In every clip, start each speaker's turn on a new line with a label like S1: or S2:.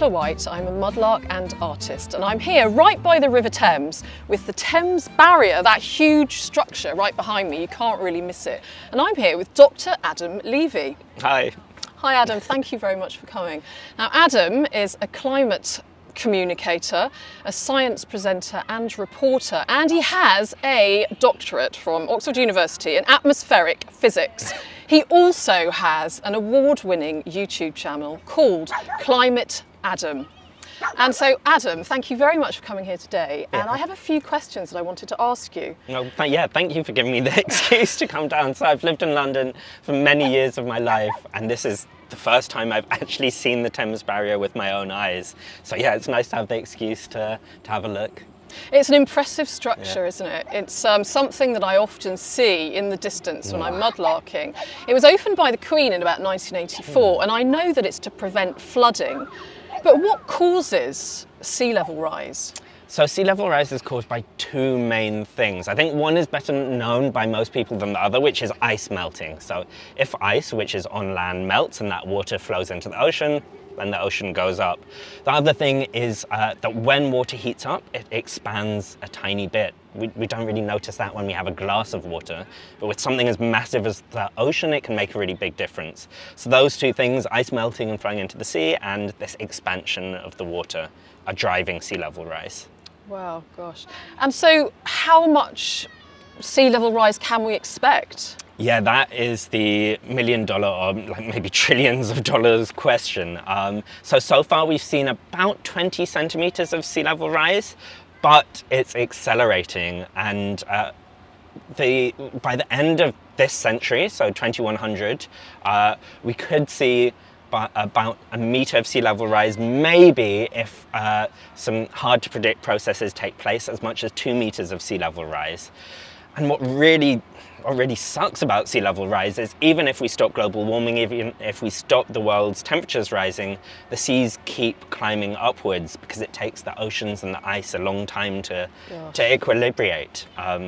S1: Nicola White. I'm a mudlark and artist, and I'm here right by the River Thames with the Thames Barrier, that huge structure right behind me. You can't really miss it. And I'm here with Dr Adam Levy.
S2: Hi.
S1: Hi Adam, thank you very much for coming. Now Adam is a climate communicator, a science presenter and reporter, and he has a doctorate from Oxford University in atmospheric physics. He also has an award-winning YouTube channel called Climate Adam. And so Adam, thank you very much for coming here today. And I have a few questions that I wanted to ask you.
S2: Yeah, thank you for giving me the excuse to come down. So I've lived in London for many years of my life, and this is the first time I've actually seen the Thames Barrier with my own eyes. So yeah, it's nice to have the excuse to have a look.
S1: It's an impressive structure, isn't it? It's something that I often see in the distance when I'm mudlarking. It was opened by the Queen in about 1984, and I know that it's to prevent flooding. But what causes sea level rise?
S2: So sea level rise is caused by two main things. I think one is better known by most people than the other, which is ice melting. So if ice, which is on land, melts and that water flows into the ocean, then the ocean goes up. The other thing is that when water heats up, it expands a tiny bit. We don't really notice that when we have a glass of water, but with something as massive as the ocean, it can make a really big difference. So those two things, ice melting and flowing into the sea, and this expansion of the water, are driving sea level rise.
S1: Wow, gosh. And so how much sea level rise can we expect?
S2: Yeah, that is the million-dollar or like maybe trillions of dollars question. So far we've seen about 20 centimeters of sea level rise, but it's accelerating, and by the end of this century, so 2100, we could see about a meter of sea level rise, maybe if some hard to predict processes take place, as much as 2 meters of sea level rise. And what really sucks about sea level rise is even if we stop global warming, even if we stop the world's temperatures rising, the seas keep climbing upwards because it takes the oceans and the ice a long time to equilibrate.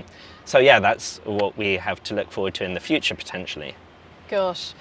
S2: So yeah, that's what we have to look forward to in the future, potentially.
S1: Gosh.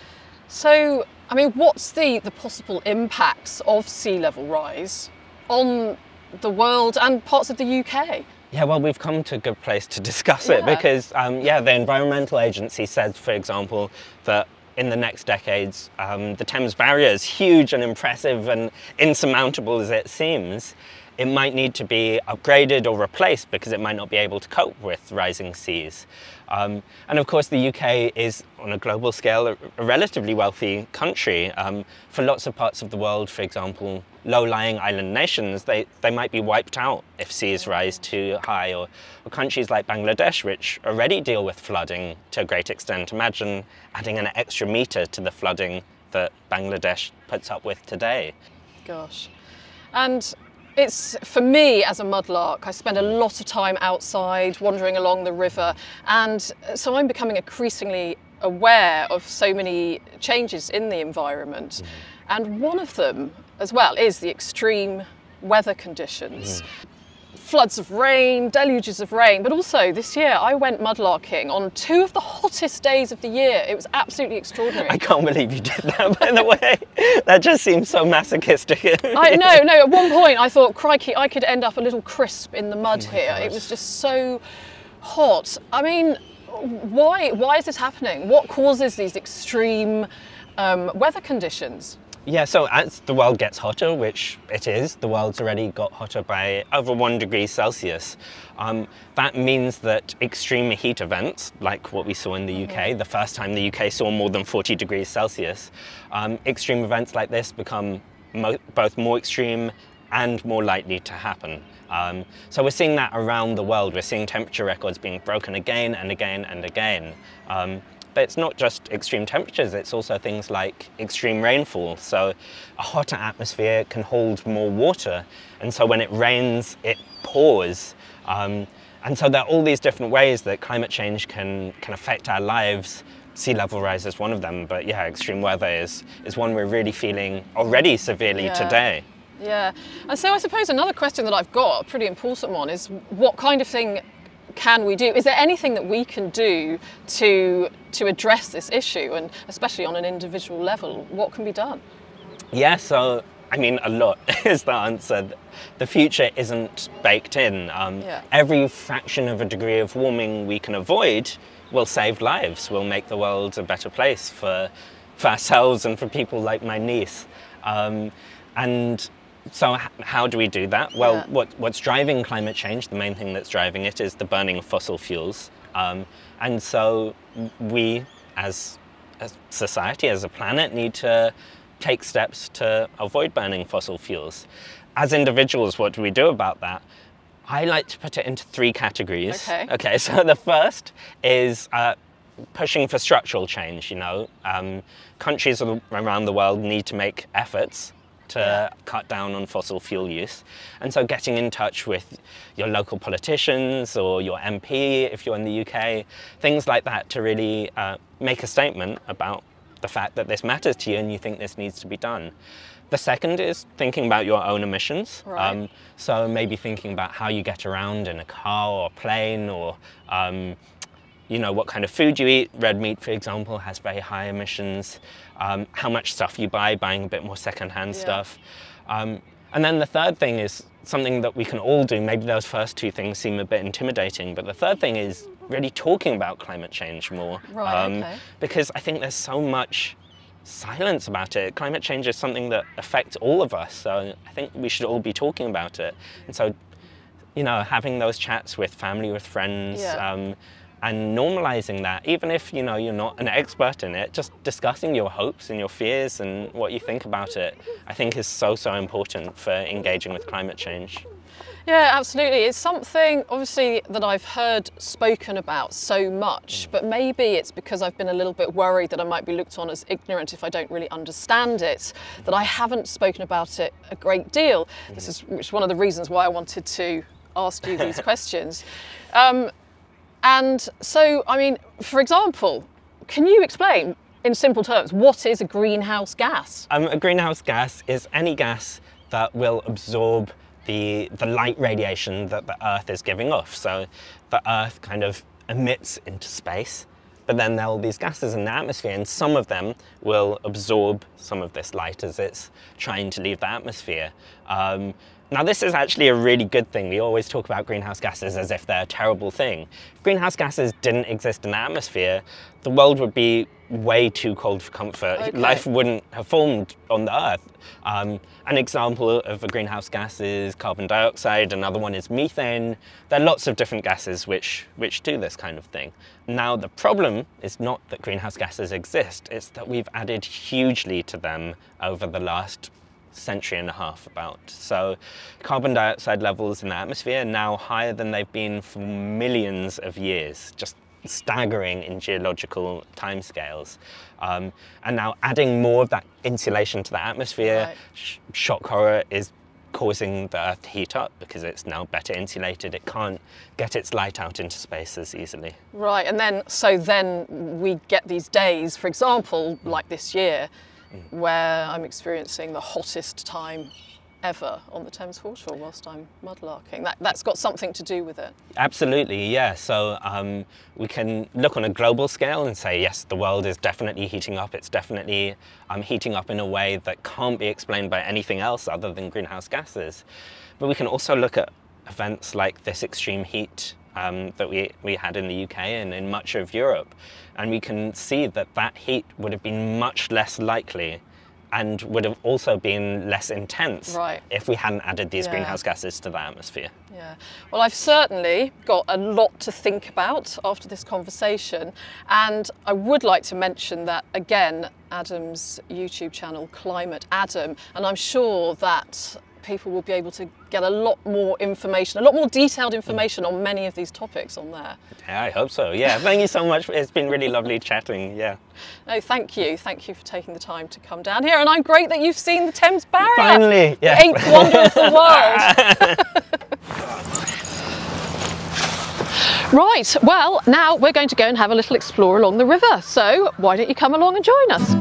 S1: So, I mean, what's the possible impacts of sea level rise on the world and parts of the UK?
S2: Yeah, well, we've come to a good place to discuss it because, the Environmental Agency says, for example, that in the next decades, the Thames Barrier, as huge and impressive and insurmountable as it seems, it might need to be upgraded or replaced because it might not be able to cope with rising seas. And of course the UK is, on a global scale, a relatively wealthy country. For lots of parts of the world, for example, low-lying island nations, they might be wiped out if seas rise too high, or countries like Bangladesh, which already deal with flooding to a great extent. Imagine adding an extra meter to the flooding that Bangladesh puts up with today.
S1: Gosh. And it's, for me as a mudlark, I spend a lot of time outside wandering along the river, and so I'm becoming increasingly aware of so many changes in the environment. And one of them as well is the extreme weather conditions. Floods of rain, deluges of rain, but also this year I went mudlarking on 2 of the hottest days of the year. It was absolutely extraordinary.
S2: I can't believe you did that, by the way. That just seems so masochistic.
S1: No, at one point I thought, crikey, I could end up a little crisp in the mud here.
S2: Gosh.
S1: It was just so hot. I mean, why is this happening? What causes these extreme weather conditions?
S2: Yeah, so as the world gets hotter, which it is, the world's already got hotter by over 1 degree Celsius. That means that extreme heat events, like what we saw in the UK, the first time the UK saw more than 40 degrees Celsius, extreme events like this become both more extreme and more likely to happen. So we're seeing that around the world. We're seeing temperature records being broken again and again and again. But it's not just extreme temperatures, it's also things like extreme rainfall. So a hotter atmosphere can hold more water, and so when it rains, it pours. And so there are all these different ways that climate change can affect our lives. Sea level rise is one of them, but yeah, extreme weather is one we're really feeling already severely today.
S1: Yeah, and so I suppose another question that I've got, a pretty important one, is what kind of thing can we do? Is there anything that we can do to address this issue, and especially on an individual level, what can be done?
S2: Yeah, so I mean, a lot is the answer. The future isn't baked in.
S1: Yeah.
S2: Every fraction of a degree of warming we can avoid will save lives, will make the world a better place for ourselves and for people like my niece. And so how do we do that? Well,
S1: Yeah.
S2: what's driving climate change, the main thing that's driving it, is the burning of fossil fuels. And so we, as a society, as a planet, need to take steps to avoid burning fossil fuels. As individuals, what do we do about that? I like to put it into 3 categories.
S1: Okay.
S2: So the first is pushing for structural change. Countries around the world need to make efforts to cut down on fossil fuel use. And so getting in touch with your local politicians or your MP, if you're in the UK, things like that, to really make a statement about the fact that this matters to you and you think this needs to be done. The second is thinking about your own emissions.
S1: Right.
S2: So maybe thinking about how you get around in a car or plane, or what kind of food you eat. Red meat, for example, has very high emissions. How much stuff you buy, buying a bit more secondhand stuff. And then the third thing is something that we can all do. Maybe those first 2 things seem a bit intimidating, but the third thing is really talking about climate change more.
S1: Right, okay.
S2: Because I think there's so much silence about it. Climate change is something that affects all of us, so I think we should all be talking about it. And so, having those chats with family, with friends, and normalizing that, even if you're not an expert in it, just discussing your hopes and your fears and what you think about it, I think is so important for engaging with climate change.
S1: Yeah, absolutely. It's something, obviously, that I've heard spoken about so much, but maybe it's because I've been a little bit worried that I might be looked on as ignorant if I don't really understand it, that I haven't spoken about it a great deal. This is one of the reasons why I wanted to ask you these questions. And so, I mean, for example, can you explain in simple terms, what is a greenhouse gas?
S2: A greenhouse gas is any gas that will absorb the light radiation that the Earth is giving off. So the Earth kind of emits into space, but then there are these gases in the atmosphere, and some of them will absorb some of this light as it's trying to leave the atmosphere. Now, this is actually a really good thing. We always talk about greenhouse gases as if they're a terrible thing. If greenhouse gases didn't exist in the atmosphere, the world would be way too cold for comfort.
S1: Okay.
S2: Life wouldn't have formed on the Earth. An example of a greenhouse gas is carbon dioxide. Another one is methane. There are lots of different gases which do this kind of thing. Now, the problem is not that greenhouse gases exist. It's that we've added hugely to them over the last century and a half about. So carbon dioxide levels in the atmosphere are now higher than they've been for millions of years, just staggering in geological timescales. And now adding more of that insulation to the atmosphere,
S1: Right.
S2: shock horror is causing the Earth to heat up because it's now better insulated. It can't get its light out into space as easily.
S1: Right, and then we get these days, for example, like this year, where I'm experiencing the hottest time ever on the Thames foreshore whilst I'm mudlarking. That's got something to do with it.
S2: Absolutely, yeah. So we can look on a global scale and say, yes, the world is definitely heating up. It's definitely heating up in a way that can't be explained by anything else other than greenhouse gases. But we can also look at events like this extreme heat that we had in the UK and in much of Europe. And we can see that that heat would have been much less likely and would have also been less intense if we hadn't added these greenhouse gases to the atmosphere.
S1: Yeah, well, I've certainly got a lot to think about after this conversation, and I would like to mention that, again, Adam's YouTube channel, Climate Adam, and I'm sure that people will be able to get a lot more information, a lot more detailed information on many of these topics on there.
S2: Yeah, I hope so. Yeah, thank you so much. It's been really lovely chatting. Yeah.
S1: No, thank you. Thank you for taking the time to come down here. And I'm great that you've seen the Thames Barrier.
S2: Finally, yeah.
S1: The 8th wonder of the world. Right, well, now we're going to go and have a little explore along the river. So why don't you come along and join us?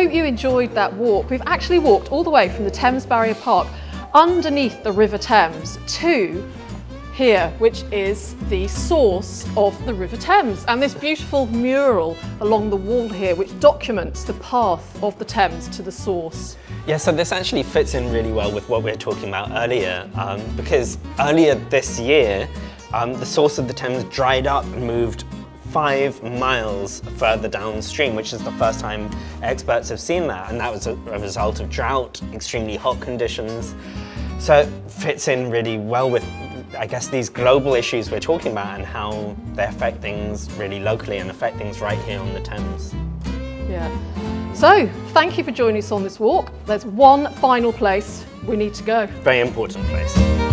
S1: hope you enjoyed that walk. We've actually walked all the way from the Thames Barrier Park underneath the River Thames to here, which is the source of the River Thames, and this beautiful mural along the wall here which documents the path of the Thames to the source.
S2: Yeah, so this actually fits in really well with what we were talking about earlier, because earlier this year the source of the Thames dried up and moved 5 miles further downstream, which is the first time experts have seen that, and that was a result of drought, extremely hot conditions. So it fits in really well with, I guess, these global issues we're talking about and how they affect things really locally and affect things right here on the Thames.
S1: Yeah. So, thank you for joining us on this walk. There's one final place we need to go.
S2: Very important place.